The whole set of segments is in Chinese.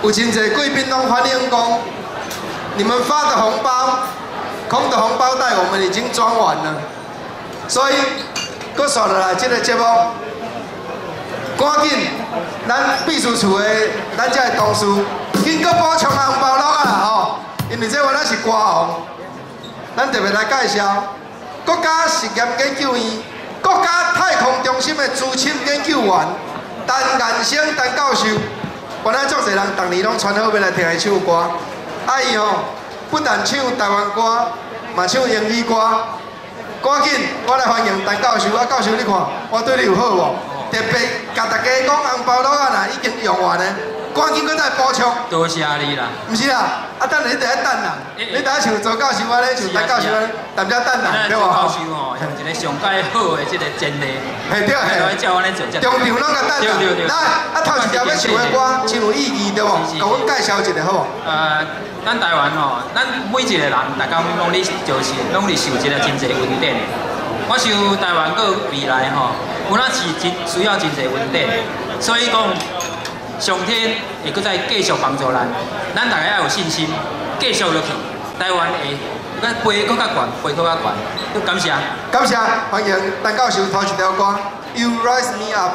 有真侪贵宾拢反映讲，你们发的红包，空的红包袋我们已经装完了，所以，搁刷落来这个节目，赶紧，咱秘书处的咱这的同事，紧搁补充红包袋啊吼，因为这原来是歌王，咱特别来介绍国家实验研究院、国家太空中心的资深研究员陈彦生陈教授。 原来足侪人逐年拢传好要来听伊唱歌，伊吼不但唱台湾歌，嘛唱英语歌。赶紧，我来欢迎陈教授。教授，你看我对你有好无？特别甲大家讲红包袋啊，已经用完了，赶紧搁再补充。 多谢你啦。 毋是啦，等下你得等啦。你等下像周教授安尼，像陈教授安尼，淡仔等啦，对无？ 教授吼，像一个上界好的这个前例。 嘿对嘿。 照安尼做， 中场拢甲等啦。来，头一条要唱的歌，真有意义对无？甲阮介绍一下好无？ 咱台湾吼，咱每一个人，大家拢咧就是拢咧受一个真侪稳定。我想台湾个未来吼，有哪是真需要真侪稳定，所以讲。 上天会搁再继续帮助咱，咱大家要有信心，继续落去，台湾会飞搁较悬，飞搁较悬。感谢， 感谢，欢迎陈教授头一条歌《You Rise Me Up》。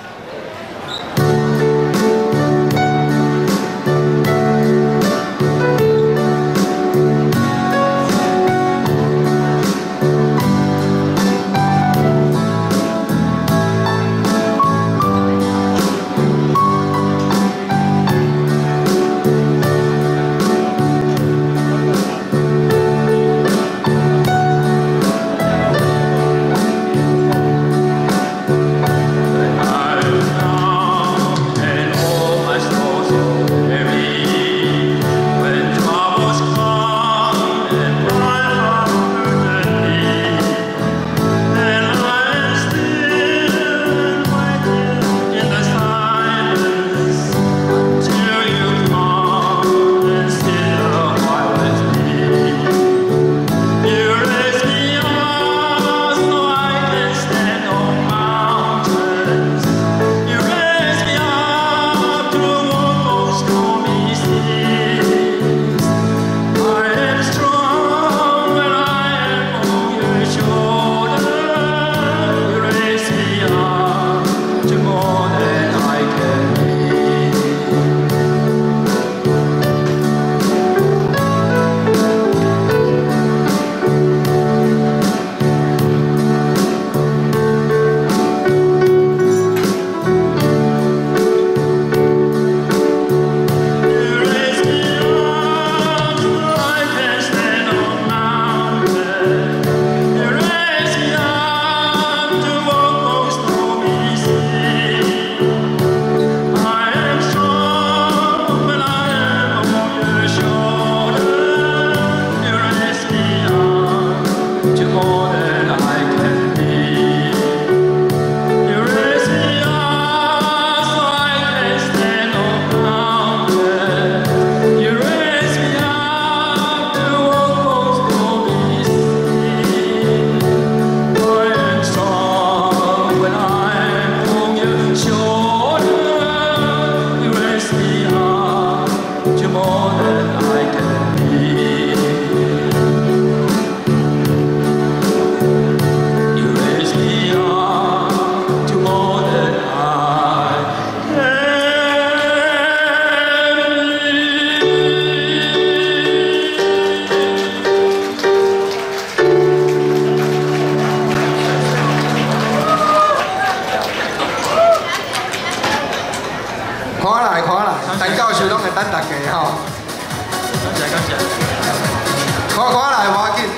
陈教授拢会等大家吼。 感谢感谢。 看来无要紧。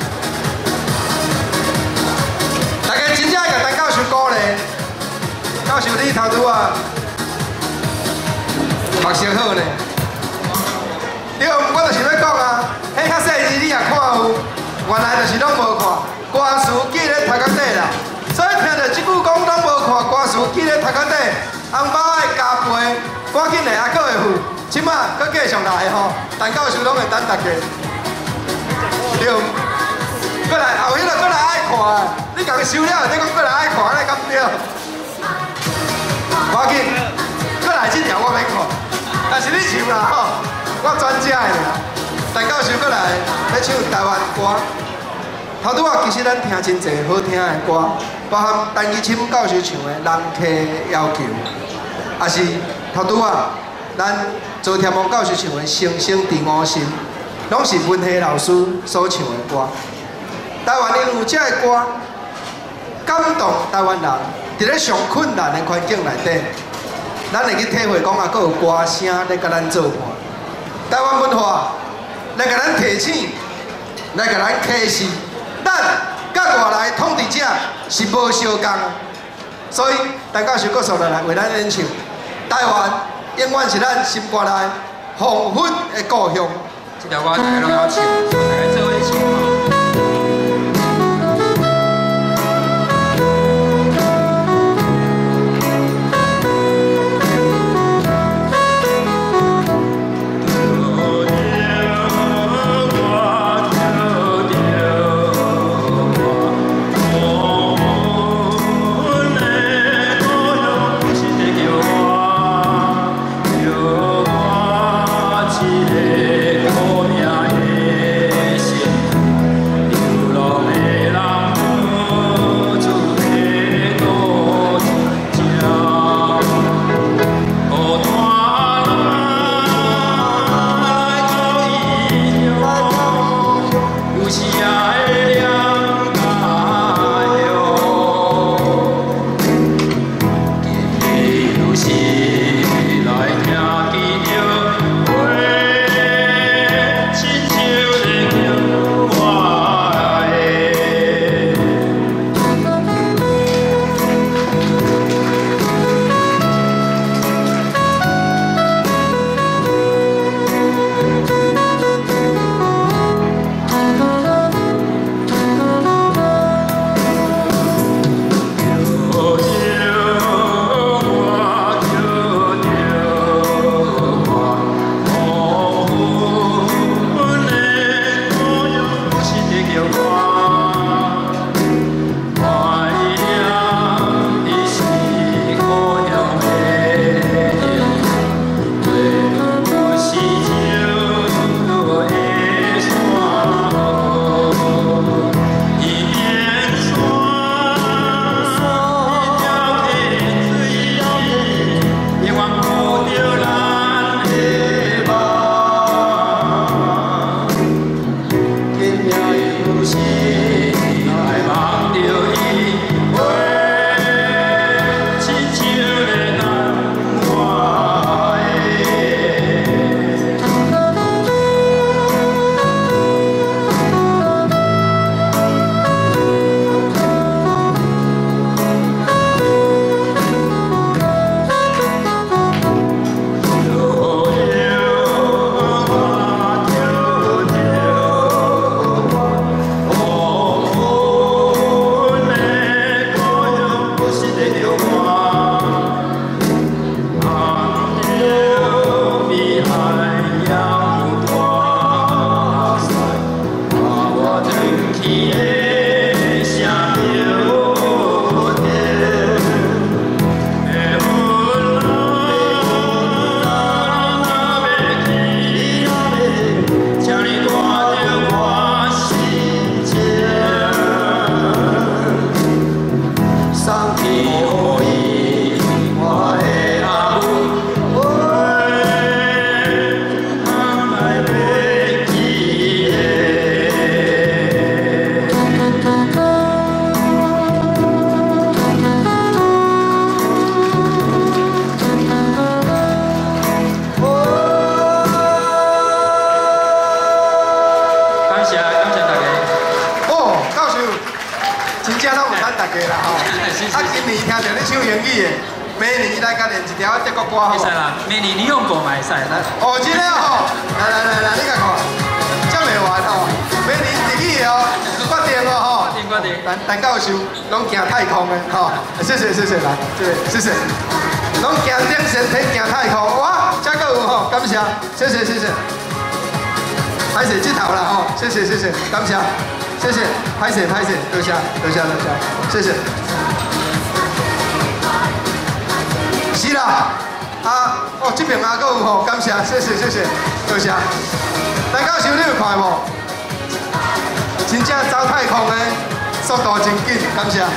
大家真正甲陈教授鼓励，教授你头拄啊，目色好呢。对，我就是要讲啊，迄较细字你也看有，原来就是拢无看，歌词记咧头壳底啦。所以听到即句讲拢无看歌词记咧头壳底，红包爱加倍。 赶紧来，还佫会付，即马佫继续来吼，陈教授拢会等大家。对，佫来后迄个佫来爱看啊！你共伊收了，你讲佫来爱看，安尼敢对？赶紧，佫来这条我免看，但是你唱的啦。陈教授过来要唱台湾歌。头拄啊，其实咱听真侪好听的歌，包含陈其清教授唱的《人客要求》，也是头拄啊，咱周天王教授唱的《星星伫我心》，拢是文夏老师所唱的歌。台湾因有这个歌，感动台湾人，伫咧上困难的环境内底，咱会去体会讲啊，佫有歌声咧甲咱做伴。台湾文化来甲咱提醒，来甲咱启示。 咱甲外来统治者是无相共，所以陈教授告诉咱来为咱演唱，台湾永远是咱心肝内丰富的故乡。 这条歌大家拢要唱，大家做伙唱。 会使啦，明年你用过嘛会使啦。 哦，真的哦，来，你甲看，这袂完哦，明年自己哦，决定哦吼。 决定。 陈教授拢行太空的吼，谢谢，来，谢谢，拢行顶先天行太空，哇，这个有吼，感谢，谢谢。歹势这头啦吼，谢谢，感谢，谢谢，歹势，多谢，谢谢。是啦，哦，这边也阁有吼，感谢，谢谢，多谢。 大教授你有看无？真正走太空的速度真紧，感谢。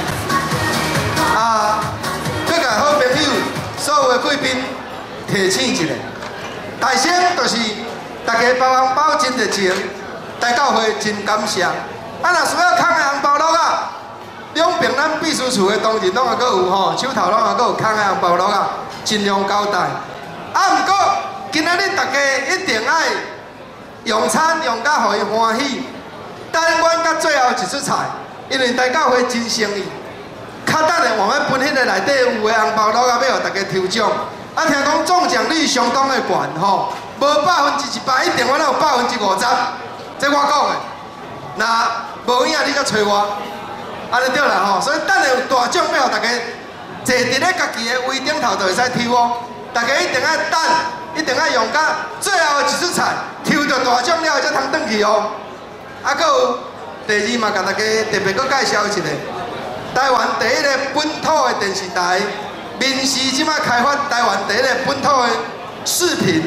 各界好朋友，所有的贵宾提醒一下，大声就是大家包红包真热情，大教会真感谢。若需要空的红包盒啊，两边咱秘书处的同仁拢还阁有吼，手头拢还阁有空的红包盒啊，尽量交代。毋过今仔日大家一定爱用餐用甲互伊欢喜，等阮到最后一出菜，因为大教会真诚意。较等下我们分迄个内底有的红包盒啊，要互大家抽奖。听讲中奖率相当的悬吼，无100%，一定我有50%，这我讲的。那无影你才找我，安尼对啦吼。所以等下有大奖要互大家坐伫咧家己的位顶头就会使抽哦。大家一定要等，一定要用到最后的一出菜，抽到大奖了才通转去哦。还有第二嘛，甲大家特别搁介绍一下。台湾第一个本土的电视台，民视即摆开发台湾第一个本土的视频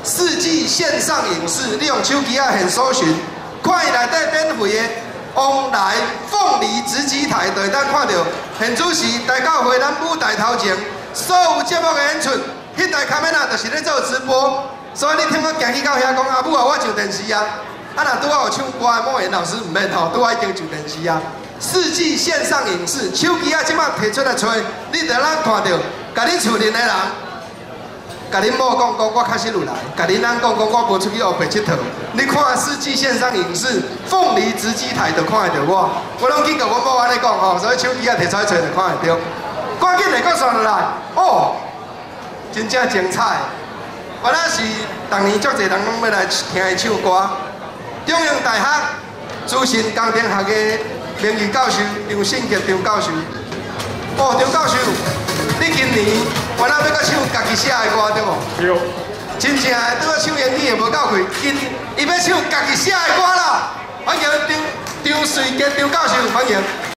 4G 线上影视，你用手机啊现搜寻，看伊内底免费的往来凤梨直击台，就会当看到现主时大教会咱舞台头前所有节目的演出，迄台卡面啊，就是咧做直播。所以你听我行去到遐讲阿母啊，我上电视啊，若拄好有唱歌的莫言老师唔免吼，拄好已经上电视啊。4G 线上影视，手机啊，即摆摕出来吹，你就咱看到，甲你厝邻的人，甲恁某讲我确实有来，甲恁翁讲我无出去黑白佚佗。你看4G 线上影视，凤梨直击台就看得到我，我拢去甲阮某安尼讲吼，所以手机啊摕出来吹就看得到。赶紧来搁刷落来，哦，真正精彩。原来是逐年足侪人拢要来听伊唱歌。中央大学资深工程学的名誉教授张信杰张教授，哦，张教授，你今年原来要搁唱家己写的歌对无？对。真正的拄仔唱英语的无够开，伊要唱家己写的歌啦！欢迎张瑞杰张教授，欢迎。